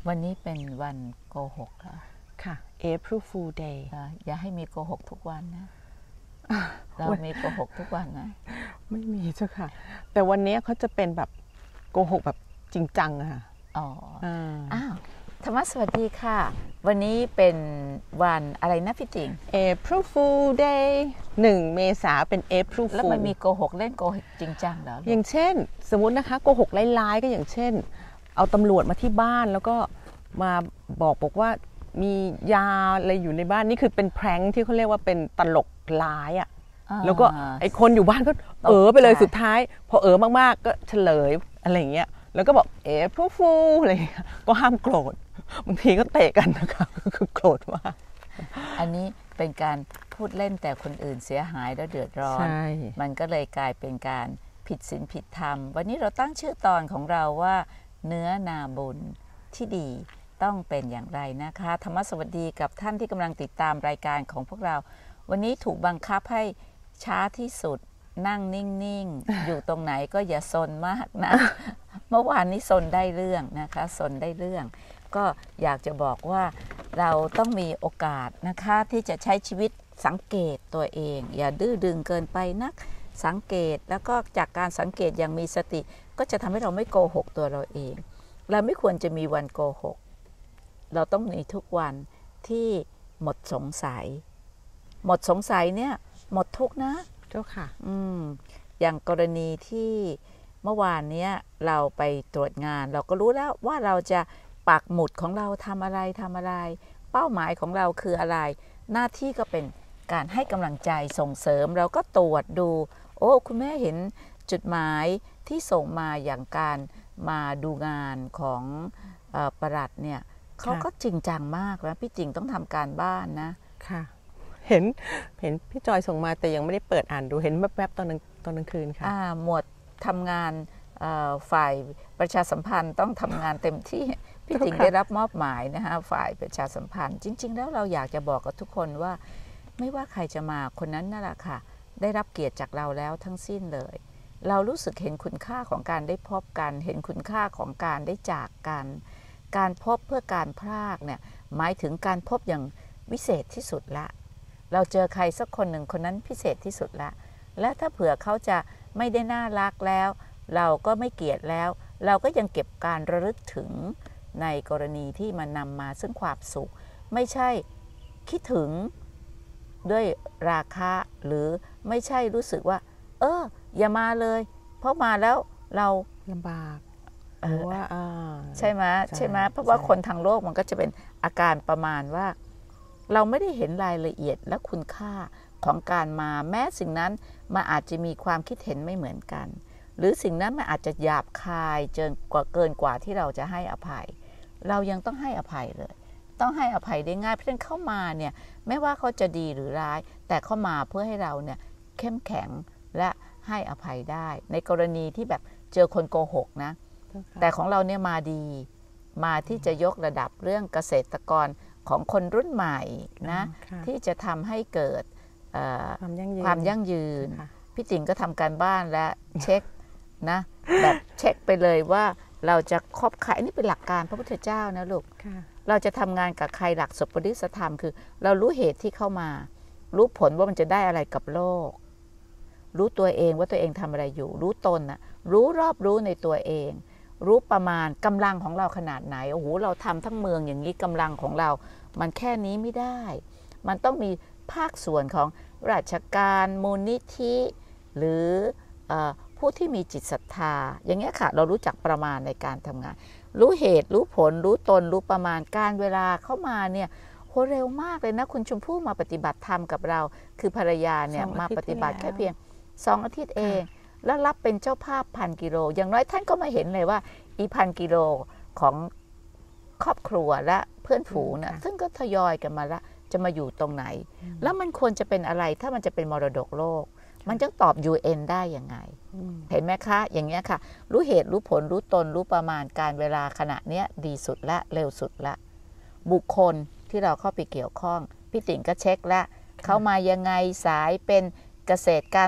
วันนี้เป็นวันโกหกเหรอค่ะ April Fool Day อย่าให้มีโกหกทุกวันนะ เรามีโกหกทุกวันนะไม่มีเจ้าค่ะแต่วันนี้เขาจะเป็นแบบโกหกแบบจริงจังอะค่ะอ้าวธรรมะสวัสดีค่ะวันนี้เป็นวันอะไรนะพี่จิง April Fool Day 1 เมษายนเป็น April Fool แล้วมันมีโกหกเล่นโกหกจริงจังเหรออย่างเช่นสมมุตินะคะโกหกร้ายๆก็อย่างเช่นเอาตำรวจมาที่บ้านแล้วก็มาบอกว่ามียาอะไรอยู่ในบ้านนี่คือเป็นแพร้งที่เขาเรียกว่าเป็นตลกร้ายอ่ะแล้วก็ไอคนอยู่บ้านก็ไปเลยสุดท้ายพอมากๆก็เฉลยอะไรอย่างเงี้ยแล้วก็บอกApril Foolอะไรอย่างเงี้ยก็ห้ามโกรธบางทีก็เตะกันนะคะคือโกรธมากอันนี้เป็นการพูดเล่นแต่คนอื่นเสียหายแล้วเดือดร้อนมันก็เลยกลายเป็นการผิดศีลผิดธรรมวันนี้เราตั้งชื่อตอนของเราว่าเนื้อนาบุญที่ดีต้องเป็นอย่างไรนะคะธรรมสวัสดีกับท่านที่กำลังติดตามรายการของพวกเราวันนี้ถูกบังคับให้ช้าที่สุดนั่งนิ่งๆ อยู่ตรงไหนก็อย่าซนมากนะเมื่อวานนี้ซนได้เรื่องนะคะซนได้เรื่องก็อยากจะบอกว่าเราต้องมีโอกาสนะคะที่จะใช้ชีวิตสังเกตตัวเองอย่าดื้อดึงเกินไปนักสังเกตแล้วก็จากการสังเกตอย่างมีสติก็จะทำให้เราไม่โกหกตัวเราเองเราไม่ควรจะมีวันโกหกเราต้องมีทุกวันที่หมดสงสัยเนี่ยหมดทุกนะเจ้าค่ะอย่างกรณีที่เมื่อวานนี้เราไปตรวจงานเราก็รู้แล้วว่าเราจะปักหมุดของเราทำอะไรเป้าหมายของเราคืออะไรหน้าที่ก็เป็นการให้กำลังใจส่งเสริมเราก็ตรวจดูโอ้คุณแม่เห็นจุดหมายที่ส่งมาอย่างการมาดูงานของปลัดเนี่ยเขาก็จริงจังมากนะพี่จริงต้องทำการบ้านนะค่ะเห็นพี่จอยส่งมาแต่ยังไม่ได้เปิดอ่านดูเห็นแวบๆตอนกลางคืนค่ะหมวดทำงานฝ่ายประชาสัมพันธ์ต้องทำงานเต็มที่พี่จริงได้รับมอบหมายนะคะฝ่ายประชาสัมพันธ์จริงๆแล้วเราอยากจะบอกกับทุกคนว่าไม่ว่าใครจะมาคนนั้นนั่นแหละค่ะได้รับเกียรติจากเราแล้วทั้งสิ้นเลยเรารู้สึกเห็นคุณค่าของการได้พบกันเห็นคุณค่าของการได้จากกันการพบเพื่อการพรากเนี่ยหมายถึงการพบอย่างวิเศษที่สุดละเราเจอใครสักคนหนึ่งคนนั้นพิเศษที่สุดละและถ้าเผื่อเขาจะไม่ได้น่ารักแล้วเราก็ไม่เกลียดแล้วเราก็ยังเก็บการระลึกถึงในกรณีที่มันนำมาซึ่งความสุขไม่ใช่คิดถึงด้วยราคะหรือไม่ใช่รู้สึกว่าอย่ามาเลยเพราะมาแล้วเราลำบากใช่ไหมเพราะว่าคนทางโลกมันก็จะเป็นอาการประมาณว่าเราไม่ได้เห็นรายละเอียดและคุณค่าของการมาแม้สิ่งนั้นมันอาจจะมีความคิดเห็นไม่เหมือนกันหรือสิ่งนั้นมันอาจจะหยาบคายเกินกว่าที่เราจะให้อภัยเรายังต้องให้อภัยเลยต้องให้อภัยได้ง่ายเพราะฉะนั้นเข้ามาเนี่ยไม่ว่าเขาจะดีหรือร้ายแต่เข้ามาเพื่อให้เราเนี่ยเข้มแข็งและให้อภัยได้ในกรณีที่แบบเจอคนโกหกนะแต่ของเราเนี่ยมาดีมาที่จะยกระดับเรื่องเกษตรกรของคนรุ่นใหม่นะที่จะทำให้เกิดความยั่งยืนพี่จิงก็ทำการบ้านและเช็คนะแบบเช็คไปเลยว่าเราจะคบใครนี่เป็นหลักการพระพุทธเจ้านะลูกเราจะทำงานกับใครหลักสัพพริสธรรมคือเรารู้เหตุที่เข้ามารู้ผลว่ามันจะได้อะไรกับโลกรู้ตัวเองว่าตัวเองทำอะไรอยู่รู้ตนนะรู้รอบรู้ในตัวเองรู้ประมาณกำลังของเราขนาดไหนโอ้โหเราทำทั้งเมืองอย่างนี้กำลังของเรามันแค่นี้ไม่ได้มันต้องมีภาคส่วนของราชการมูลนิธิหรือผู้ที่มีจิตศรัทธาอย่างเงี้ยค่ะเรารู้จักประมาณในการทำงานรู้เหตุรู้ผลรู้ตนรู้ประมาณการเวลาเข้ามาเนี่ยโหเร็วมากเลยนะคุณชมพู่มาปฏิบัติธรรมกับเราคือภรรยาเนี่ยมาปฏิบัติแค่เพียง2 อาทิตย์เองแล้วรับเป็นเจ้าภาพ1,000 กิโลอย่างน้อยท่านก็มาเห็นเลยว่าอี1,000 กิโลของครอบครัวและเพื่อนฝูงนะซึ่งก็ทยอยกันมาละจะมาอยู่ตรงไหนแล้วมันควรจะเป็นอะไรถ้ามันจะเป็นมรดกโลกมันจะตอบ UN ได้ยังไงเห็นไหมคะอย่างเงี้ยค่ะรู้เหตุรู้ผลรู้ตนรู้ประมาณการเวลาขณะเนี้ยดีสุดละเร็วสุดละบุคคลที่เราเข้าไปเกี่ยวข้องพี่ติ๋งก็เช็คละเขามายังไงสายเป็นเกษตรการ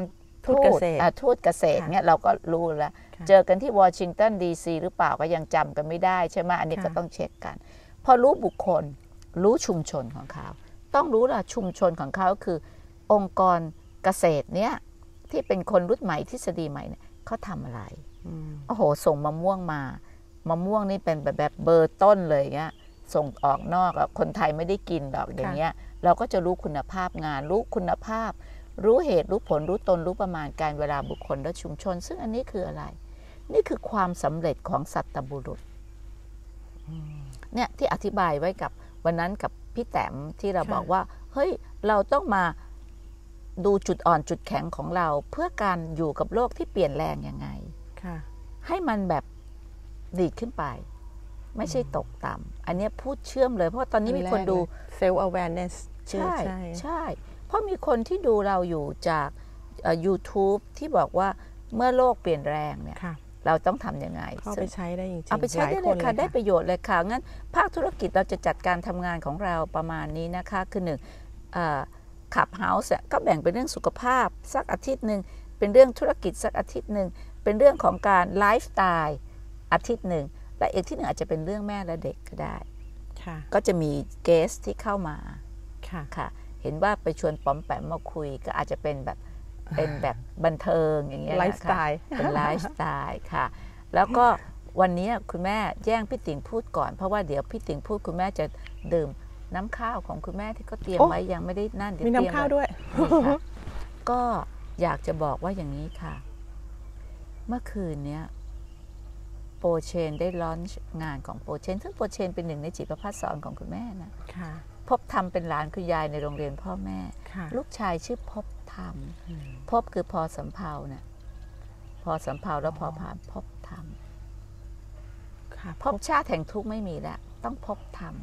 ทูตเกษตรทูตเกษตรเนี่ยเราก็รู้แล้วเจอกันที่วอชิงตันดีซีหรือเปล่าก็ยังจำกันไม่ได้ใช่ไหมอันนี้ก็ต้องเช็คกันพอรู้บุคคลรู้ชุมชนของเขาต้องรู้ล่ะชุมชนของเขาคือองค์กรเกษตรเนี่ยที่เป็นคนรุ่นใหม่ทฤษฎีใหม่เนี่ยเขาทำอะไรโอ้โหส่งมะม่วงมามะม่วงนี่เป็นแบบเบอร์ต้นเลยเงี้ยส่งออกนอกคนไทยไม่ได้กินหรอกอย่างเงี้ยเราก็จะรู้คุณภาพงานรู้คุณภาพรู้เหตุรู้ผลรู้ตนรู้ประมาณการเวลาบุคคลและชุมชนซึ่งอันนี้คืออะไรนี่คือความสำเร็จของสัตบุรุษเนี่ยที่อธิบายไว้กับวันนั้นกับพี่แต้มที่เราบอกว่าเฮ้ยเราต้องมาดูจุดอ่อนจุดแข็งของเราเพื่อการอยู่กับโลกที่เปลี่ยนแรงยังไงให้มันแบบดีขึ้นไปไม่ใช่ตกต่ำอันนี้พูดเชื่อมเลยเพราะตอนนี้มีคนดู self awareness ใช่ใช่เพราะมีคนที่ดูเราอยู่จากYouTube ที่บอกว่าเมื่อโลกเปลี่ยนแรงเนี่ยเราต้องทำยังไงเอาไปใช้ได้จริงๆเอาไปใช้ได้เลยค่ะได้ประโยชน์เลยค่ะงั้นภาคธุรกิจเราจะจัดการทำงานของเราประมาณนี้นะคะคือหนึ่งขับเฮาส์ก็แบ่งเป็นเรื่องสุขภาพสักอาทิตย์หนึ่งเป็นเรื่องธุรกิจสักอาทิตย์หนึ่งเป็นเรื่องของการไลฟ์สไตล์อาทิตย์หนึ่งและอีกที่หนึ่งอาจจะเป็นเรื่องแม่และเด็กก็ได้ก็จะมีเกสที่เข้ามาค่ะเห็นว่าไปชวนป๋อมแปมมาคุยก็อาจจะเป็นแบบบันเทิงอย่างเงี้ยไลฟ์สไตล์เป็นไลฟ์สไตล์ค่ะแล้วก็วันนี้คุณแม่แย่งพี่ติ๋งพูดก่อนเพราะว่าเดี๋ยวพี่ติ๋งพูดคุณแม่จะดื่มน้ำข้าวของคุณแม่ที่เขาเตรียมไว้ยังไม่ได้นั่นเดี๋ยวมีน้ำข้าวด้วยก็อยากจะบอกว่าอย่างนี้ค่ะเมื่อคืนนี้โปรเชนได้ลอนช์งานของโปรเชนซึ่งโปรเชนเป็นหนึ่งในจิตประภัสสอนของคุณแม่นะพบธรรมเป็นหลานคุณยายในโรงเรียนพ่อแม่ลูกชายชื่อพบธรรมพบคือพอสำเภาเนี่ยพอสำเภาแล้วพอผ่านพบธรรมพบชาติแห่งทุกข์ไม่มีแล้วต้องพบธรรม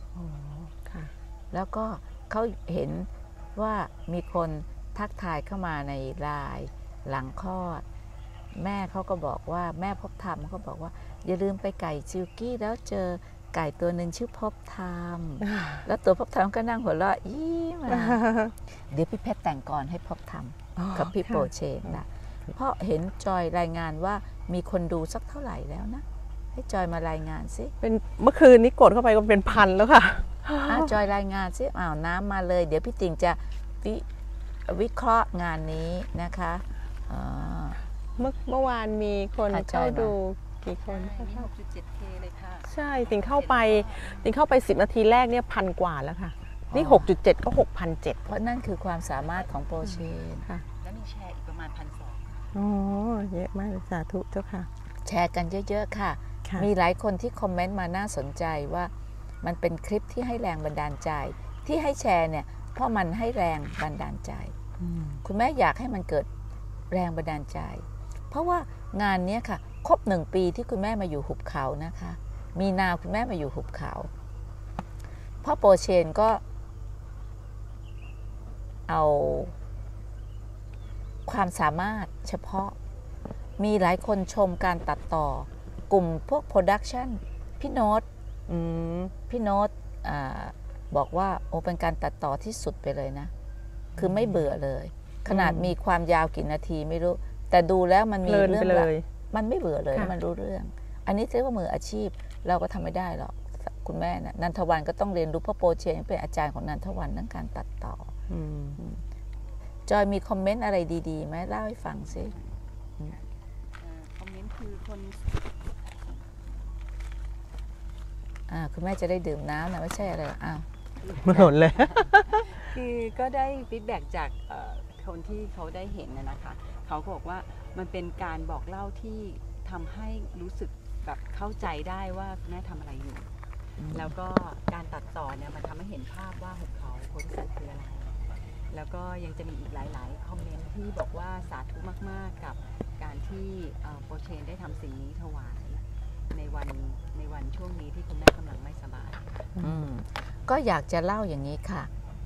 แล้วก็เขาเห็นว่ามีคนทักทายเข้ามาในไลน์หลังคลอดแม่เขาก็บอกว่าแม่พบธรรมเขาบอกว่าอย่าลืมไปไก่ซิลกี้แล้วเจอไก่ตัวหนึ่งชื่อพบธรรมแล้วตัวพบธรรมก็นั่งหัวเราะมาเดี๋ยวพี่เพชรแต่งก่อนให้พบธรรมกับพี่โปรเชนนะเพราะเห็นจอยรายงานว่ามีคนดูสักเท่าไหร่แล้วนะให้จอยมารายงานสิเป็นเมื่อคืนนี้กดเข้าไปก็เป็นพันแล้วค่ะจอยรายงานสิน้ำมาเลยเดี๋ยวพี่ติ๋งจะวิเคราะห์งานนี้นะคะเมื่อวานมีคนเข้าดูกี่คนมี 6.7K เลยค่ะใช่ติ๋งเข้าไป10 นาทีแรกเนี่ย1,000 กว่าแล้วค่ะนี่ 6.7 ก็ 6,700 เพราะนั่นคือความสามารถของโปรเชนค่ะแล้วมีแชร์อีกประมาณ 1,200 อ๋อเยอะมากสาธุเจ้าค่ะแชร์กันเยอะๆค่ะมีหลายคนที่คอมเมนต์มาน่าสนใจว่ามันเป็นคลิปที่ให้แรงบันดาลใจที่ให้แชร์เนี่ยเพราะมันให้แรงบันดาลใจคุณแม่อยากให้มันเกิดแรงบันดาลใจเพราะว่างานนี้ค่ะครบ1 ปีที่คุณแม่มาอยู่หุบเขานะคะมีนาคุณแม่มาอยู่หุบเขาพ่อโปรเชนก็เอาความสามารถเฉพาะมีหลายคนชมการตัดต่อกลุ่มพวกโปรดักชันพี่โน้ตบอกว่าโอ้เป็นการตัดต่อที่สุดไปเลยนะคือไม่เบื่อเลยขนาดมีความยาวกี่นาทีไม่รู้แต่ดูแล้วมันมีเรื่องมันไม่เบื่อเลยมันรู้เรื่องอันนี้เรียกว่ามืออาชีพเราก็ทำไม่ได้หรอกคุณแม่นะนันทวันก็ต้องเรียนรู้เพราะโปรเชนเป็นอาจารย์ของนันทวันเรื่องการตัดต่อจอยมีคอมเมนต์อะไรดีๆไหมเล่าให้ฟังซิคอมเมนต์คือคนคุณแม่จะได้ดื่มน้ำนะไม่ใช่อะไรอ้าวไม่หล่นเลยคือก็ได้ฟีดแบ็กจากคนที่เขาได้เห็นนะคะเขาบอกว่ามันเป็นการบอกเล่าที่ทำให้รู้สึกแบบเข้าใจได้ว่าแม่ทำอะไรอยู่แล้วก็การตัดต่อเนี่ยมันทำให้เห็นภาพว่าหุบเขาโพธิสัตว์คืออะไรแล้วก็ยังจะมีอีกหลายๆคอมเมนต์ที่บอกว่าสาธุมากๆกับการที่โปรเชนได้ทำสิ่งนี้ถวายในวันช่วงนี้ที่คุณแม่กำลังไม่สบายก็อยากจะเล่าอย่างนี้ค่ะ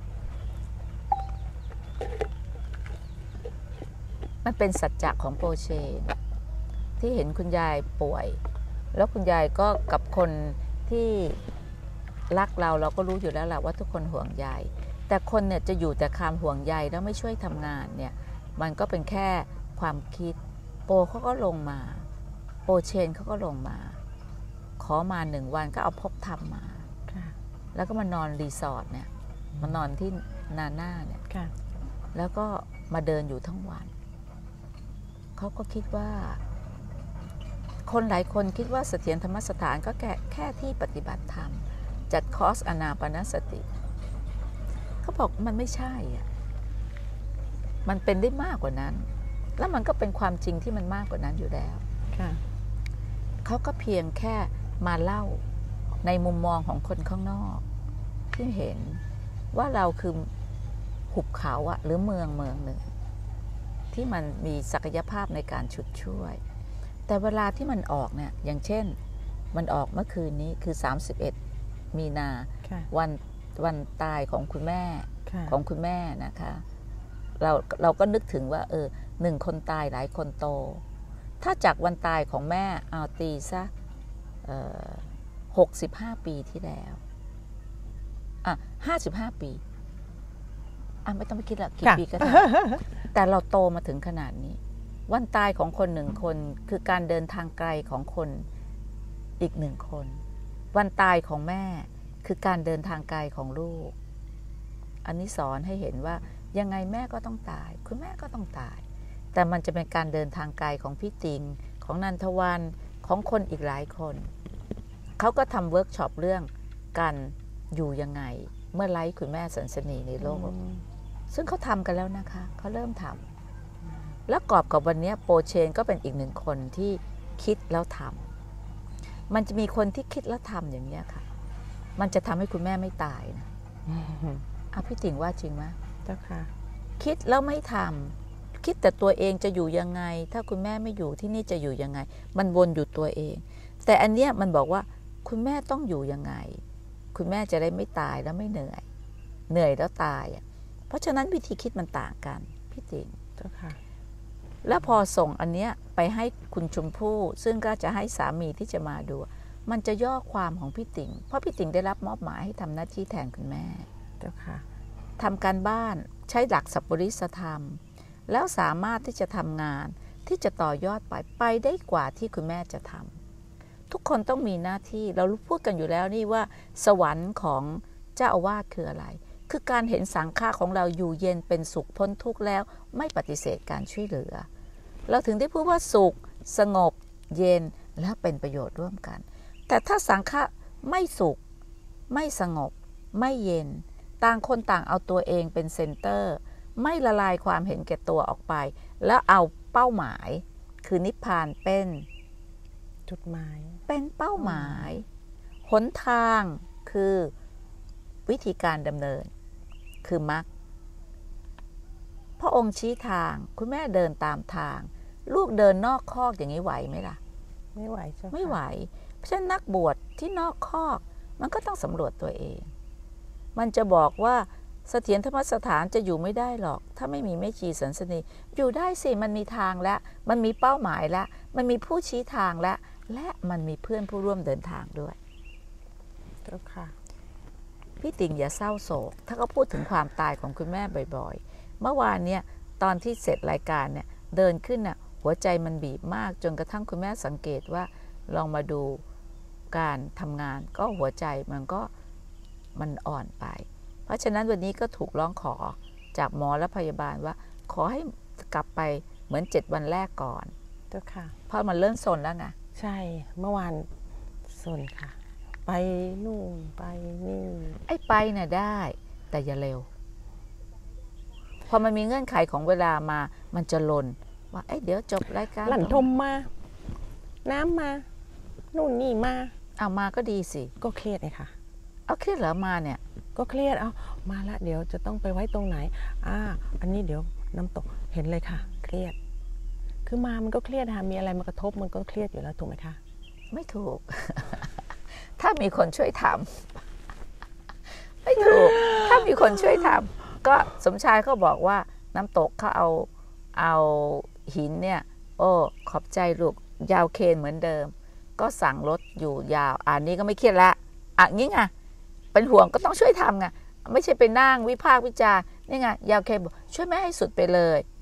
มันเป็นสัจจะของโปรเชนที่เห็นคุณยายป่วยแล้วคุณยายก็กับคนที่รักเราก็รู้อยู่แล้วแหละว่าทุกคนห่วงใยแต่คนเนี่ยจะอยู่แต่ความห่วงใยแล้วไม่ช่วยทำงานเนี่ยมันก็เป็นแค่ความคิดโปเขาก็ลงมาโปเชนเขาก็ลงมาขอมา1 วันก็เอาพบธรรมมาแล้วก็มานอนรีสอร์ทเนี่ยมานอนที่นาน่าเนี่ยแล้วก็มาเดินอยู่ทั้งวันเขาก็คิดว่าคนหลายคนคิดว่าเสถียรธรรมสถานก็แค่ที่ปฏิบัติธรรมจัดคอร์สอานาปานสติเขาบอกมันไม่ใช่อ่ะมันเป็นได้มากกว่านั้นแล้วมันก็เป็นความจริงที่มันมากกว่านั้นอยู่แล้วเขาก็เพียงแค่มาเล่าในมุมมองของคนข้างนอกที่เห็นว่าเราคือหุบเขาอะหรือเมืองหนึ่งที่มันมีศักยภาพในการฉุดช่วยแต่เวลาที่มันออกเนี่ยอย่างเช่นมันออกเมื่อคืนนี้คือ31 มีนาวันตายของคุณแม่นะคะเราก็นึกถึงว่า1 คนตายหลายคนโตถ้าจากวันตายของแม่เอาตีซะ65 ปีที่แล้ว55 ปีไม่ต้องไปคิดละกี่ปีก็ได้ แต่เราโตมาถึงขนาดนี้วันตายของคน1 คนคือการเดินทางไกลของคนอีก1 คนวันตายของแม่คือการเดินทางไกลของลูกอันนี้สอนให้เห็นว่ายังไงแม่ก็ต้องตายคุณแม่ก็ต้องตายแต่มันจะเป็นการเดินทางไกลของพี่ติงของนันทวันของคนอีกหลายคนเขาก็ทำเวิร์กช็อปเรื่องการอยู่ยังไงเมื่อไร้คุณแม่สันสนีในโลกซึ่งเขาทำกันแล้วนะคะเขาเริ่มทำแล้วกอบกับวันนี้โปเชนก็เป็นอีก1 คนที่คิดแล้วทำมันจะมีคนที่คิดแล้วทำอย่างนี้ค่ะมันจะทำให้คุณแม่ไม่ตายนะพี่ติ่งว่าจริงไหมเจ้าค่ะคิดแล้วไม่ทำคิดแต่ตัวเองจะอยู่ยังไงถ้าคุณแม่ไม่อยู่ที่นี่จะอยู่ยังไงมันวนอยู่ตัวเองแต่อันเนี้ยมันบอกว่าคุณแม่ต้องอยู่ยังไงคุณแม่จะได้ไม่ตายแล้วไม่เหนื่อยแล้วตายเพราะฉะนั้นวิธีคิดมันต่างกันพี่ติ่งเจ้าค่ะแล้วพอส่งอันเนี้ยไปให้คุณชมพู่ซึ่งก็จะให้สามีที่จะมาดูมันจะย่อความของพี่ติ่งเพราะพี่ติ่งได้รับมอบหมายให้ทำหน้าที่แทนคุณแม่เจ้าค่ะทำการบ้านใช้หลักสัพปริสธรรมแล้วสามารถที่จะทำงานที่จะต่อยอดไปได้กว่าที่คุณแม่จะทำทุกคนต้องมีหน้าที่เราพูดกันอยู่แล้วนี่ว่าสวรรค์ของเจ้าอาวาสคืออะไรคือการเห็นสังฆะของเราอยู่เย็นเป็นสุขพ้นทุกข์แล้วไม่ปฏิเสธการช่วยเหลือเราถึงได้พูดว่าสุขสงบเย็นและเป็นประโยชน์ร่วมกันแต่ถ้าสังฆะไม่สุขไม่สงบไม่เย็นต่างคนต่างเอาตัวเองเป็นเซนเตอร์ไม่ละลายความเห็นแก่ตัวออกไปแล้วเอาเป้าหมายคือนิพพานเป็นจุดหมายเป็นเป้าหมายหนทางคือวิธีการดำเนินคือมรรคพระองค์ชี้ทางคุณแม่เดินตามทางลูกเดินนอกคอกอย่างนี้ไหวไหมล่ะไม่ไหวใช่ไหมไม่ไหวเพราะฉะนั้นนักบวชที่นอกคอกมันก็ต้องสำรวจตัวเองมันจะบอกว่าเสถียรธรรมสถานจะอยู่ไม่ได้หรอกถ้าไม่มีแม่ชีสันสนีอยู่ได้สิมันมีทางแล้วมันมีเป้าหมายแล้วมันมีผู้ชี้ทางแล้วและมันมีเพื่อนผู้ร่วมเดินทางด้วยเจ้าค่ะพี่ติ่งอย่าเศร้าโศกถ้าเขาพูดถึงความตายของคุณแม่บ่อยๆเมื่อวานเนี่ยตอนที่เสร็จรายการเนี่ยเดินขึ้นน่ะหัวใจมันบีบมากจนกระทั่งคุณแม่สังเกตว่าลองมาดูการทำงานก็หัวใจมันอ่อนไปเพราะฉะนั้นวันนี้ก็ถูกร้องขอจากหมอและพยาบาลว่าขอให้กลับไปเหมือน7 วันแรกก่อนเจ้าค่ะเพราะมันเริ่มซนแล้วไงใช่เมื่อวานซนค่ะไปนู่นไปนี่ไปน่ะได้แต่อย่าเร็วพอมันมีเงื่อนไขของเวลามามันจะลนว่าเดี๋ยวจบรายการหลั่นทมมาน้ำมานู่นนี่มาเอามาก็ดีสิก็เครียดเลยค่ะเอาเครียดเหรอมาเนี่ยก็เครียดเอามาละเดี๋ยวจะต้องไปไว้ตรงไหนอันนี้เดี๋ยวน้ำตกเห็นเลยค่ะเครียดคือมามันก็เครียดค่ะมีอะไรมากระทบมันก็เครียดอยู่แล้วถูกไหมคะไม่ถูก ถ้ามีคนช่วยทำไม่ถูกถ้ามีคนช่วยทำก็สมชายเขาบอกว่าน้ำตกเขาเอาหินเนี่ยขอบใจลูกยาวเคนเหมือนเดิมก็สั่งรถอยู่ยาวนี้ก็ไม่เครียดละงี้ไงเป็นห่วงก็ต้องช่วยทำไงไม่ใช่ไปนั่งวิพากษ์วิจารณ์นี่ไงยาวเคนบอกช่วยแม่ให้สุดไปเลย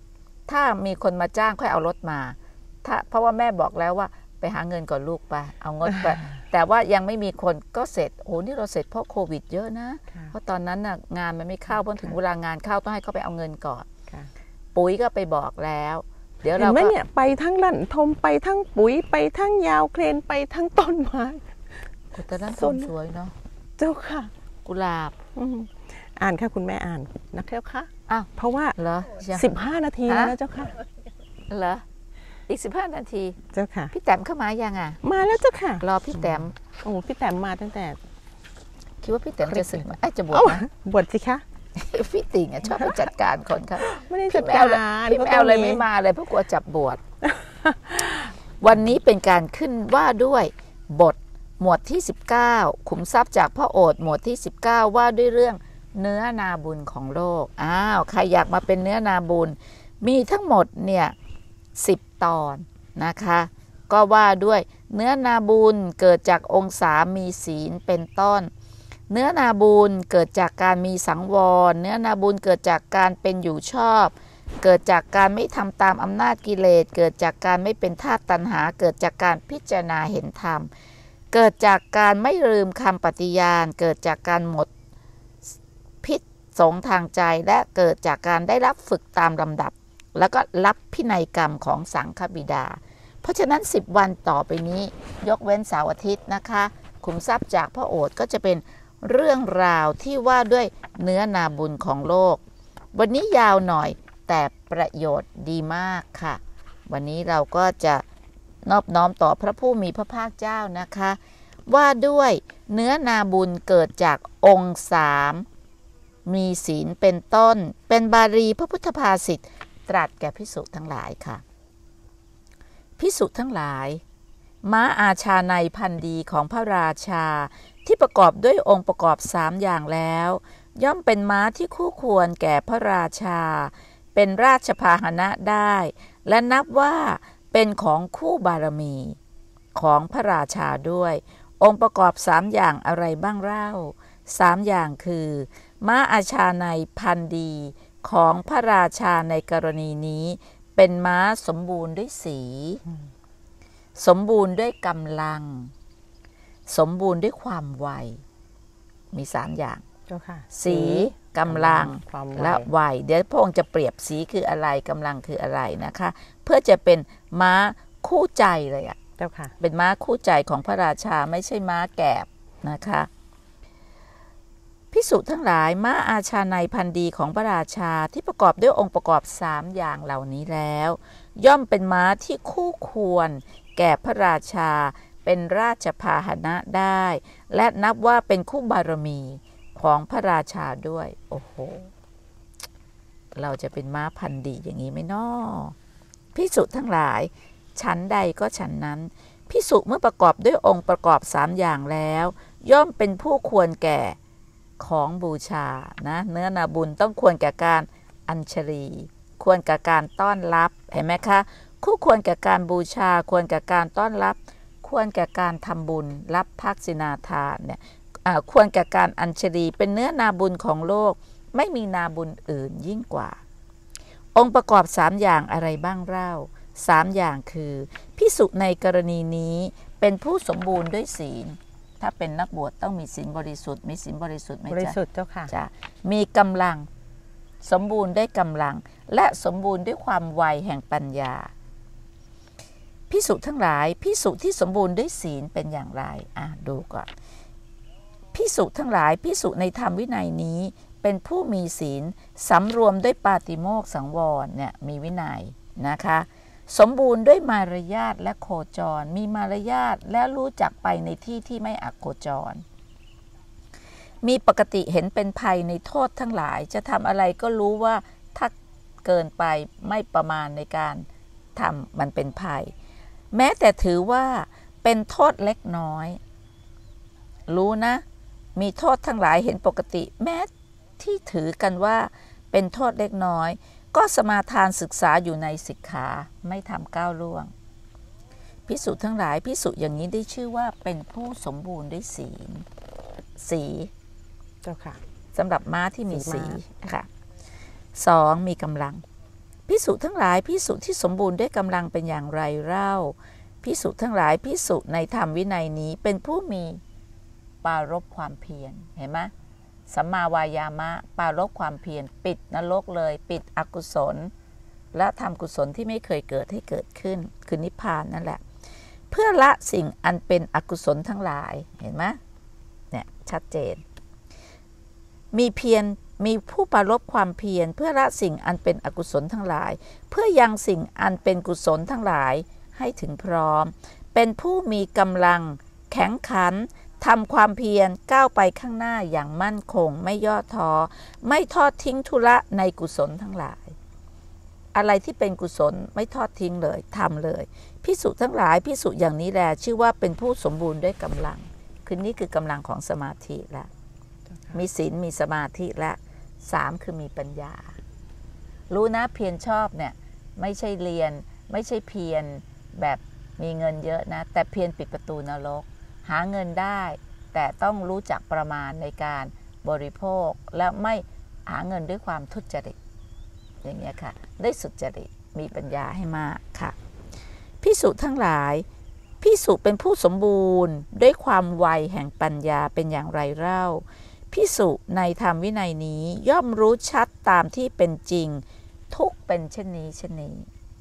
ถ้ามีคนมาจ้างค่อยเอารถมาเพราะว่าแม่บอกแล้วว่าไปหาเงินก่อนลูกไปเอางดไป แต่ว่ายังไม่มีคนก็เสร็จโอ้นี่เราเสร็จเพราะโควิดเยอะนะเพราะตอนนั้นน่ะงานมันไม่เข้าเพราะถึงเวลางานเข้าต้องให้เขาไปเอาเงินก่อนปุ๋ยก็ไปบอกแล้วเดี๋ยวเราก็เนี่ยไปทั้งลั่นทมไปทั้งปุ๋ยไปทั้งยาวเครนไปทั้งต้นไม้แต่นั้นทมสวยเนาะเจ้าค่ะกุหลาบอ่านค่ะคุณแม่อ่านนักเที่ยวค่ะอ้าวเพราะว่าเหรอ 15 นาทีแล้วนะเจ้าค่ะเหรออีก15 นาทีเจ้าค่ะพี่แต้มเข้ามายังอ่ะมาแล้วเจ้าค่ะรอพี่แต้มโอ้พี่แต้มมาตั้งแต่คิดว่าพี่แต้มจะสึกไหมจะบวชนะบวชสิคะพี่ติ่งอ่ะชอบไปจัดการคนครับไม่ได้จัดการพี่แมวเลยไม่มาเลยเพราะกลัวจับบวชวันนี้เป็นการขึ้นว่าด้วยบทหมวดที่19ขุมทรัพย์จากพระโอษฐ์หมวดที่19ว่าด้วยเรื่องเนื้อนาบุญของโลกใครอยากมาเป็นเนื้อนาบุญมีทั้งหมดเนี่ย10 ตอนนะคะก็ว่าด้วยเนื้อนาบุญเกิดจากองค์สามีศีลเป็นต้นเนื้อนาบุญเกิดจากการมีสังวรเนื้อนาบุญเกิดจากการเป็นอยู่ชอบเกิดจากการไม่ทำตามอำนาจกิเลสเกิดจากการไม่เป็นทาสตัณหาเกิดจากการพิจารณาเห็นธรรมเกิดจากการไม่ลืมคำปฏิญาณเกิดจากการหมดพิษสงทางใจและเกิดจากการได้รับฝึกตามลำดับแล้วก็รับพินัยกรรมของสังฆบิดาเพราะฉะนั้น10 วันต่อไปนี้ยกเว้นเสาร์อาทิตย์นะคะขุมทรัพย์จากพระโอษฐ์ก็จะเป็นเรื่องราวที่ว่าด้วยเนื้อนาบุญของโลกวันนี้ยาวหน่อยแต่ประโยชน์ดีมากค่ะวันนี้เราก็จะนอบน้อมต่อพระผู้มีพระภาคเจ้านะคะว่าด้วยเนื้อนาบุญเกิดจากองค์3มีศีลเป็นต้นเป็นบาลีพระพุทธภาษิตตรัสแก่ภิกษุทั้งหลายค่ะภิกษุทั้งหลายม้าอาชาในพันธุ์ดีของพระราชาที่ประกอบด้วยองค์ประกอบ3 อย่างแล้วย่อมเป็นม้าที่คู่ควรแก่พระราชาเป็นราชพาหนะได้และนับว่าเป็นของคู่บารมีของพระราชาด้วยองค์ประกอบ3 อย่างอะไรบ้างเล่า3 อย่างคือม้าอาชาในพันธุ์ดีของพระราชาในกรณีนี้เป็นม้าสมบูรณ์ด้วยสีสมบูรณ์ด้วยกำลังสมบูรณ์ด้วยความไวมี3 อย่างสีกำลังและไวเดี๋ยวพระองค์จะเปรียบสีคืออะไรกำลังคืออะไรนะคะเพื่อจะเป็นม้าคู่ใจเลยอ่ะเป็นม้าคู่ใจของพระราชาไม่ใช่ม้าแกบนะคะภิกษุทั้งหลายม้าอาชาในพันธุ์ดีของพระราชาที่ประกอบด้วยองค์ประกอบ3 อย่างเหล่านี้แล้วย่อมเป็นม้าที่คู่ควรแก่พระราชาเป็นราชพาหนะได้และนับว่าเป็นคู่บารมีของพระราชาด้วยโอ้โหเราจะเป็นม้าพันธุ์ดีอย่างนี้ไหมน้อภิกษุทั้งหลายฉันใดก็ฉันนั้นภิกษุเมื่อประกอบด้วยองค์ประกอบ3 อย่างแล้วย่อมเป็นผู้ควรแก่ของบูชานะเนื้อนาบุญต้องควรแก่การอัญชลีควรแก่การต้อนรับเห็นไหมคะคู่ควรแก่การบูชาควรแก่การต้อนรับควรแก่การทำบุญรับภักษิณาทานเนี่ยควรแก่การอัญชลีเป็นเนื้อนาบุญของโลกไม่มีนาบุญอื่นยิ่งกว่าองค์ประกอบ3 อย่างอะไรบ้างเล่า3 อย่างคือภิกษุในกรณีนี้เป็นผู้สมบูรณ์ด้วยศีลถ้าเป็นนักบวชต้องมีศีลบริสุทธิ์มีศีลบริสุทธิ์ไหมจ๊ะบริสุทธิ์เจ้าค่ะจะมีกำลังสมบูรณ์ได้กำลังและสมบูรณ์ด้วยความไวแห่งปัญญาภิกษุทั้งหลายภิกษุที่สมบูรณ์ด้วยศีลเป็นอย่างไรดูก่อนภิกษุทั้งหลายภิกษุในธรรมวินัยนี้เป็นผู้มีศีลสำรวมด้วยปาติโมกข์สังวรเนี่ยมีวินัยนะคะสมบูรณ์ด้วยมารยาทและโคจรมีมารยาทและรู้จักไปในที่ที่ไม่อโคจรมีปกติเห็นเป็นภัยในโทษทั้งหลายจะทำอะไรก็รู้ว่าถ้าเกินไปไม่ประมาณในการทำมันเป็นภัยแม้แต่ถือว่าเป็นโทษเล็กน้อยรู้นะมีโทษทั้งหลายเห็นปกติแม้ที่ถือกันว่าเป็นโทษเล็กน้อยก็สมาทานศึกษาอยู่ในสิกขาไม่ทำก้าวล่วงภิกษุทั้งหลายภิกษุอย่างนี้ได้ชื่อว่าเป็นผู้สมบูรณ์ด้วยศีลสีเจ้าค่ะสำหรับม้าที่มีสีค่ะ2มีกำลังภิกษุทั้งหลายภิกษุที่สมบูรณ์ด้วยกำลังเป็นอย่างไรเล่าภิกษุทั้งหลายภิกษุในธรรมวินัยนี้เป็นผู้มีปรารภความเพียรเห็นไหมสัมมาวายามะปรารภความเพียรปิดนรกเลยปิดอกุศลและทำกุศลที่ไม่เคยเกิดให้เกิดขึ้นคือนิพพานนั่นแหละเพื่อละสิ่งอันเป็นอกุศลทั้งหลายเห็นไหมเนี่ยชัดเจนมีผู้ปรารภความเพียรเพื่อละสิ่งอันเป็นอกุศลทั้งหลายเพื่อยังสิ่งอันเป็นกุศลทั้งหลายให้ถึงพร้อมเป็นผู้มีกำลังแข็งขันทำความเพียรก้าวไปข้างหน้าอย่างมั่นคงไม่ย่อท้อไม่ทอดทิ้งธุระในกุศลทั้งหลายอะไรที่เป็นกุศลไม่ทอดทิ้งเลยทำเลยภิกษุทั้งหลายภิกษุอย่างนี้แหละชื่อว่าเป็นผู้สมบูรณ์ด้วยกำลังคือนี่คือกำลังของสมาธิละมีศีลมีสมาธิและ3คือมีปัญญารู้นะเพียรชอบเนี่ยไม่ใช่เรียนไม่ใช่เพียรแบบมีเงินเยอะนะแต่เพียรปิดประตูนรกหาเงินได้แต่ต้องรู้จักประมาณในการบริโภคและไม่หาเงินด้วยความทุจริตอย่างเงี้ยค่ะได้สุจริตมีปัญญาให้มากค่ะภิกษุทั้งหลายภิกษุเป็นผู้สมบูรณ์ด้วยความไวแห่งปัญญาเป็นอย่างไรเล่าภิกษุในธรรมวินัยนี้ย่อมรู้ชัดตามที่เป็นจริงทุกเป็นเช่นนี้เช่นนี้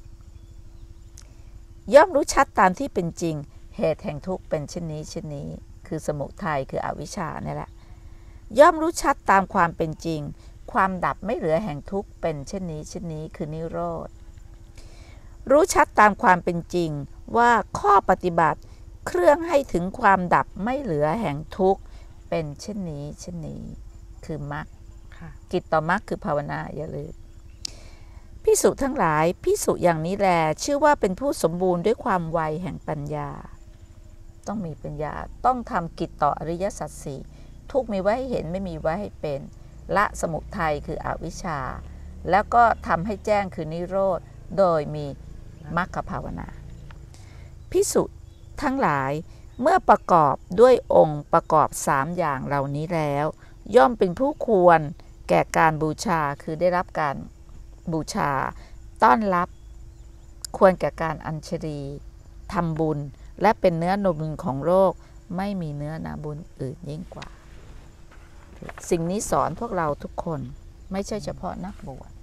ย่อมรู้ชัดตามที่เป็นจริงเหตุแห่งทุกข์เป็นเช่นนี้เช่นนี้คือสมุทัยคืออวิชชานี่แหละย่อมรู้ชัดตามความเป็นจริงความดับไม่เหลือแห่งทุกข์เป็นเช่นนี้เช่นนี้คือนิโรธรู้ชัดตามความเป็นจริงว่าข้อปฏิบัติเครื่องให้ถึงความดับไม่เหลือแห่งทุกข์เป็นเช่นนี้เช่นนี้คือมรรคกิจต่อมรรคคือภาวนาอย่าลืมภิกษุทั้งหลายภิกษุอย่างนี้แลชื่อว่าเป็นผู้สมบูรณ์ด้วยความไวแห่งปัญญาต้องมีปัญญาต้องทำกิจต่ออริยสัจสี่ทุกมีไว้ให้เห็นไม่มีไว้ให้เป็นละสมุทัยคืออวิชชาแล้วก็ทำให้แจ้งคือนิโรธโดยมีมรรคภาวนาภิกษุทั้งหลายเมื่อประกอบด้วยองค์ประกอบ3อย่างเหล่านี้แล้วย่อมเป็นผู้ควรแก่การบูชาคือได้รับการบูชาต้อนรับควรแก่การอัญชลีทำบุญและเป็นเนื้อนาบุญของโลกไม่มีเนื้อนาบุญอื่นยิ่งกว่าสิ่งนี้สอนพวกเราทุกคนไม่ใช่เฉพาะนักบวช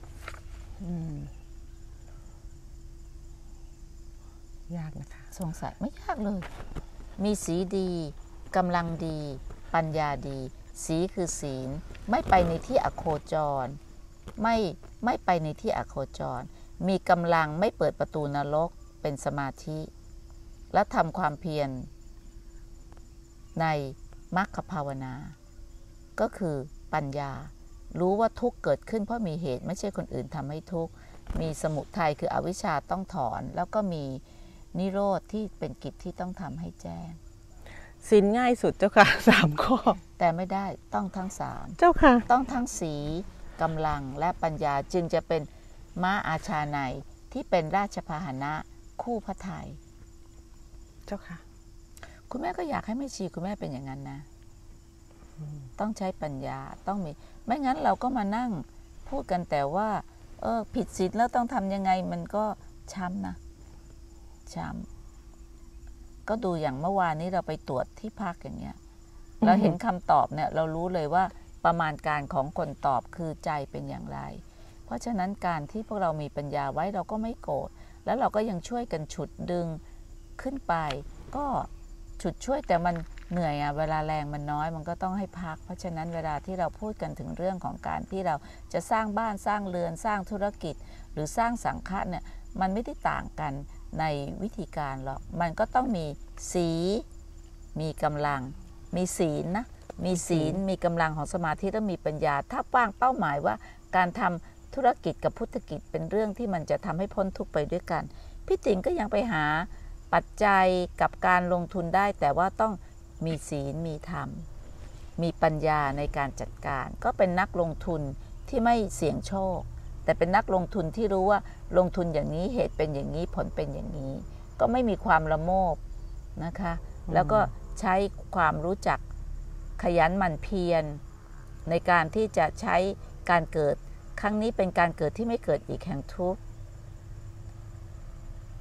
ยากนะคะสงสัยไม่ยากเลยมีศีลดีกำลังดีปัญญาดีศีลคือศีลไม่ไปในที่อโคจรไม่ไปในที่อโคจรมีกำลังไม่เปิดประตูนรกเป็นสมาธิและทำความเพียรในมรรคภาวนาก็คือปัญญารู้ว่าทุกข์เกิดขึ้นเพราะมีเหตุไม่ใช่คนอื่นทำให้ทุกข์มีสมุทัยคืออวิชชาต้องถอนแล้วก็มีนิโรธที่เป็นกิจที่ต้องทำให้แจ้งศีลง่ายสุดเจ้าค่ะ3ข้อแต่ไม่ได้ต้องทั้ง3 เจ้าค่ะต้องทั้งศีลกำลังและปัญญาจึงจะเป็นม้าอาชาไนยที่เป็นราชพาหนะคู่พระทัยเจ้าค่ะคุณแม่ก็อยากให้แม่ชีคุณแม่เป็นอย่างนั้นนะต้องใช้ปัญญาต้องมีไม่งั้นเราก็มานั่งพูดกันแต่ว่าผิดศีลแล้วต้องทำยังไงมันก็ช้ำนะช้ำก็ดูอย่างเมื่อวานนี้เราไปตรวจที่พักอย่างเงี้ยเราเห็นคำตอบเนี่ยเรารู้เลยว่าประมาณการของคนตอบคือใจเป็นอย่างไรเพราะฉะนั้นการที่พวกเรามีปัญญาไว้เราก็ไม่โกรธแล้วเราก็ยังช่วยกันฉุดดึงขึ้นไปก็ฉุดช่วยแต่มันเหนื่อยเวลาแรงมันน้อยมันก็ต้องให้พักเพราะฉะนั้นเวลาที่เราพูดกันถึงเรื่องของการที่เราจะสร้างบ้านสร้างเรือนสร้างธุรกิจหรือสร้างสังฆะเนี่ยมันไม่ได้ต่างกันในวิธีการหรอกมันก็ต้องมีศีลมีกำลังมีศีลนะมีศีลมีกำลังของสมาธิและมีปัญญาถ้าป้างเป้าหมายว่าการทำธุรกิจกับพุทธกิจเป็นเรื่องที่มันจะทำให้พ้นทุกข์ไปด้วยกันพี่ติ๋งก็ยังไปหาปัจจัยกับการลงทุนได้แต่ว่าต้องมีศีลมีธรรมมีปัญญาในการจัดการก็เป็นนักลงทุนที่ไม่เสี่ยงโชคแต่เป็นนักลงทุนที่รู้ว่าลงทุนอย่างนี้เหตุเป็นอย่างนี้ผลเป็นอย่างนี้ก็ไม่มีความละโมบนะคะแล้วก็ใช้ความรู้จักขยันหมั่นเพียรในการที่จะใช้การเกิดครั้งนี้เป็นการเกิดที่ไม่เกิดอีกแห่งทุกข์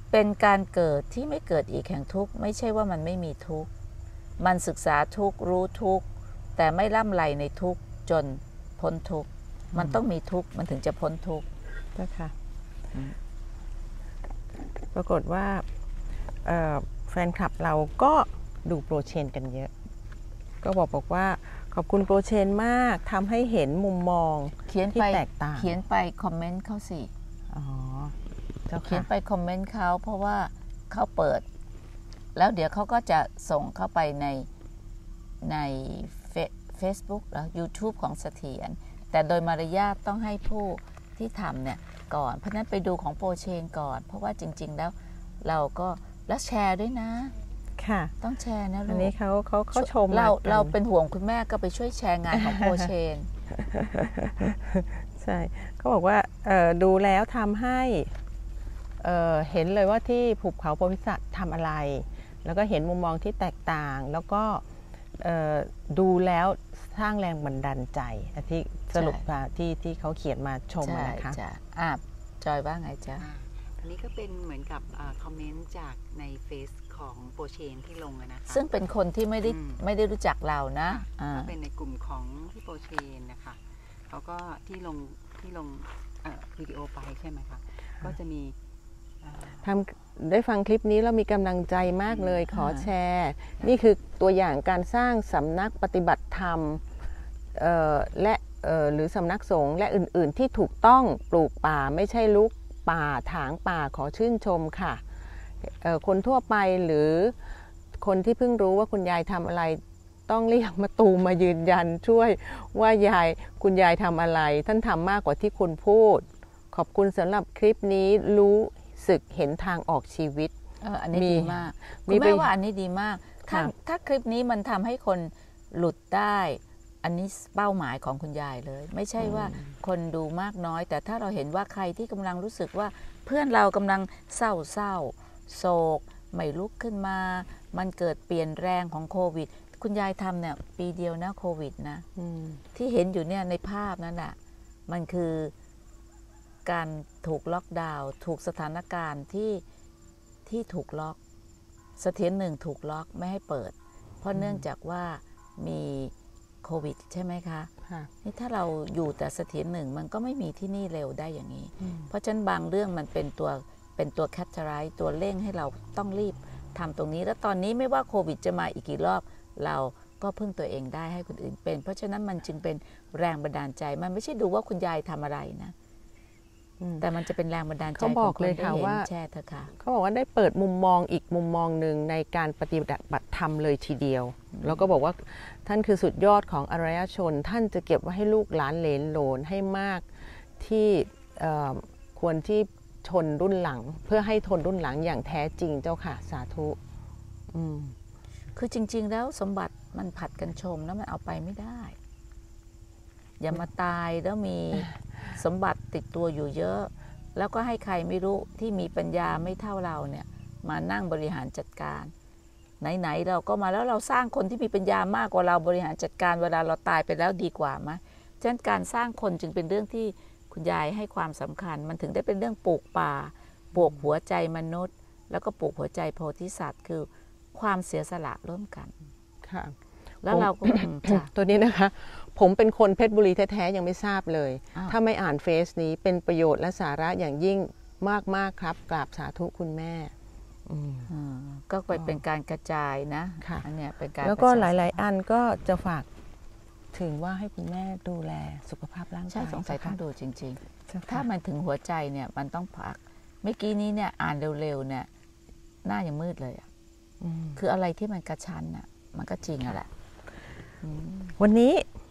เป็นการเกิดที่ไม่เกิดอีกแห่งทุกข์ไม่ใช่ว่ามันไม่มีทุกข์มันศึกษาทุกข์รู้ทุกข์แต่ไม่ล่ำไรในทุกข์จนพ้นทุกข์มันต้องมีทุกข์มันถึงจะพ้นทุกข์เจ้าค่ะปรากฏว่าแฟนคลับเราก็ดูโปรเชนกันเยอะก็บอกว่าขอบคุณโปรเชนมากทำให้เห็นมุมมองที่แตกต่างเขียนไปคอมเมนต์เขาสิเขียนไปคอมเมนต์เขาเพราะว่าเขาเปิดแล้วเดี๋ยวเขาก็จะส่งเข้าไปในFacebook แล้ว YouTube ของเสถียรแต่โดยมารยาทต้องให้ผู้ที่ทำเนี่ยก่อนเพราะนั้นไปดูของโปรเชนก่อนเพราะว่าจริงๆแล้วเราก็แล้วแชร์ด้วยนะค่ะต้องแชร์นะลูกอันนี้เขาชมเราเป็นห่วงคุณแม่ก็ไปช่วยแชร์งานของโปรเชนใช่เขาบอกว่าดูแล้วทำให้เห็นเลยว่าที่ภูเขาโพธิสัตว์ทำอะไรแล้วก็เห็นมุมมองที่แตกต่างแล้วก็ดูแล้วสร้างแรงบันดาลใจที่สรุปที่เขาเขียนมาชมนะคะจอยว่าไงจ๊ะอันนี้ก็เป็นเหมือนกับคอมเมนต์จากในเฟซของโปรเชนที่ลงนะคะซึ่งเป็นคนที่ไม่ได้รู้จักเรานะก็เป็นในกลุ่มของพี่โปรเชนนะคะเขาก็ที่ลงวิดีโอไปใช่ไหมคะก็จะมีได้ฟังคลิปนี้แล้วมีกำลังใจมากเลยขอแชร์นี่คือตัวอย่างการสร้างสำนักปฏิบัติธรรมและหรือสำนักสงฆ์และอื่นๆที่ถูกต้องปลูกป่าไม่ใช่ลุกป่าถางป่าขอชื่นชมค่ะคนทั่วไปหรือคนที่เพิ่งรู้ว่าคุณยายทำอะไรต้องเรียกมาตูมมายืนยันช่วยว่าคุณยายทำอะไรท่านทำมากกว่าที่คุณพูดขอบคุณสำหรับคลิปนี้รู้สึกเห็นทางออกชีวิตอันนี้ดีมากคุณแม่ว่าอันนี้ดีมากถ้าคลิปนี้มันทำให้คนหลุดได้อันนี้เป้าหมายของคุณยายเลยไม่ใช่ว่าคนดูมากน้อยแต่ถ้าเราเห็นว่าใครที่กำลังรู้สึกว่าเพื่อนเรากำลังเศร้าโศกไม่ลุกขึ้นมามันเกิดเปลี่ยนแรงของโควิดคุณยายทำเนี่ยปีเดียวนะโควิดนะที่เห็นอยู่เนี่ยในภาพนั่นแหละมันคือการถูกล็อกดาวน์ถูกสถานการณ์ที่ถูกล็อกเสถียรหนึ่งถูกล็อกไม่ให้เปิดเพราะเนื่องจากว่ามีโควิดใช่ไหมคะนี่ถ้าเราอยู่แต่เสถียรหนึ่งมันก็ไม่มีที่นี่เร็วได้อย่างนี้เพราะฉะนั้นบางเรื่องมันเป็นตัวแคตตาไรต์ตัวเร่งให้เราต้องรีบทำตรงนี้แล้วตอนนี้ไม่ว่าโควิดจะมาอีกกี่รอบเราก็พึ่งตัวเองได้ให้คนอื่นเป็นเพราะฉะนั้นมันจึงเป็นแรงบันดาลใจมันไม่ใช่ดูว่าคุณยายทำอะไรนะแต่มันจะเป็นแรงบันดาลใจของคนที่เห็นแช่เถอะค่ะเขาบอกว่าได้เปิดมุมมองอีกมุมมองหนึ่งในการปฏิบัติธรรมเลยทีเดียวแล้วก็บอกว่าท่านคือสุดยอดของอารยชนท่านจะเก็บไว้ให้ลูกหลานเหลนโหลนให้มากที่ควรที่ชนรุ่นหลังเพื่อให้ทนรุ่นหลังอย่างแท้จริงเจ้าค่ะสาธุคือจริงๆแล้วสมบัติมันผัดกันชมแล้วมันเอาไปไม่ได้อย่ามาตายแล้วมีสมบัติติดตัวอยู่เยอะแล้วก็ให้ใครไม่รู้ที่มีปัญญาไม่เท่าเราเนี่ยมานั่งบริหารจัดการไหนๆเราก็มาแล้วเราสร้างคนที่มีปัญญามากกว่าเราบริหารจัดการเวลาเราตายไปแล้วดีกว่าไหมฉะนั้นการสร้างคนจึงเป็นเรื่องที่คุณยายให้ความสำคัญมันถึงได้เป็นเรื่องปลูกป่าปลูกหัวใจมนุษย์แล้วก็ปลูกหัวใจโพธิสัตว์คือความเสียสละร่วมกันค่ะแล้วเราก็ตัวนี้นะคะผมเป็นคนเพชรบุรีแท้ๆยังไม่ทราบเลยถ้าไม่อ่านเฟซนี้เป็นประโยชน์และสาระอย่างยิ่งมากๆครับกราบสาธุคุณแม่ก็ไปเป็นการกระจายนะอันเนี้ยเป็นการแล้วก็หลายๆอันก็จะฝากถึงว่าให้คุณแม่ดูแลสุขภาพร่างกายใช่สงสัยต้องดูจริงๆถ้ามันถึงหัวใจเนี่ยมันต้องพักเมื่อกี้นี้เนี่ยอ่านเร็วๆเนี่ยหน้ายังมืดเลยอ่ะคืออะไรที่มันกระชั้นอ่ะมันก็จริงอ่ะแหละวันนี้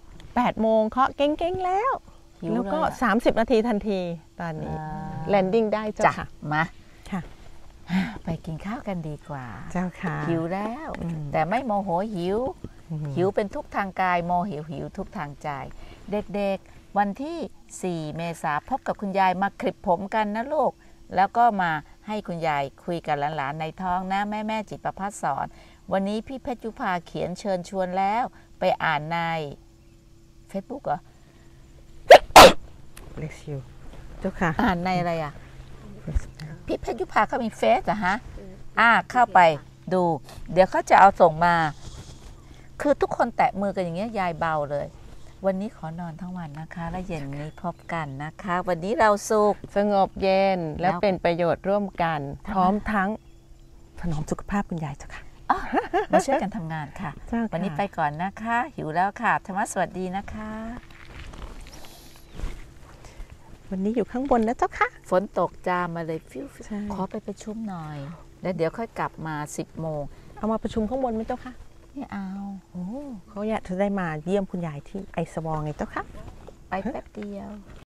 8 โมงเคาะเก้งๆแล้วแล้วก็30 นาทีทันทีตอนนี้แลนดิ้งได้เจ้าค่ะมาค่ะไปกินข้าวกันดีกว่าเจ้าค่ะหิวแล้วแต่ไม่โมโหหิวเป็นทุกทางกายโมหิวทุกทางใจเด็กๆวันที่4 เมษายนพบกับคุณยายมาคลิปผมกันนะลูกแล้วก็มาให้คุณยายคุยกับหลานๆในท้องนะแม่จิตประภัสสอนวันนี้พี่เพชรยุภาเขียนเชิญชวนแล้วไปอ่านใน Facebook เหรอ Bless you เจ้าค่ะอ่านในอะไรอ่ะพี่เพชรยุพาเขามีเฟซเหรอฮะเข้าไปดู เดี๋ยวเขาจะเอาส่งมา คือทุกคนแตะมือกันอย่างเงี้ยยายเบาเลย วันนี้ขอนอนทั้งวันนะคะ และเย็นนี้พบกันนะคะ วันนี้เราสุขสงบเย็นและเป็นประโยชน์ร่วมกัน พร้อมทั้งถนอมสุขภาพคุณยายเจ้าค่ะมาช่วยกันทำงานค่ะเจ้าค่ะวันนี้ไปก่อนนะคะ หิวแล้วค่ะธรรมะสวัสดีนะคะวันนี้อยู่ข้างบนนะเจ้าค่ะฝนตกจามมาเลยฟิวใช่ขอไปประชุมหน่อย แล้วเดี๋ยวค่อยกลับมา10 โมงเอามาประชุมข้างบนไหมเจ้าค่ะไม่เอาโอ้เขาอยากจะได้มาเยี่ยมคุณยายที่ไอสวองไงเจ้าค่ะไปแป๊บเดียว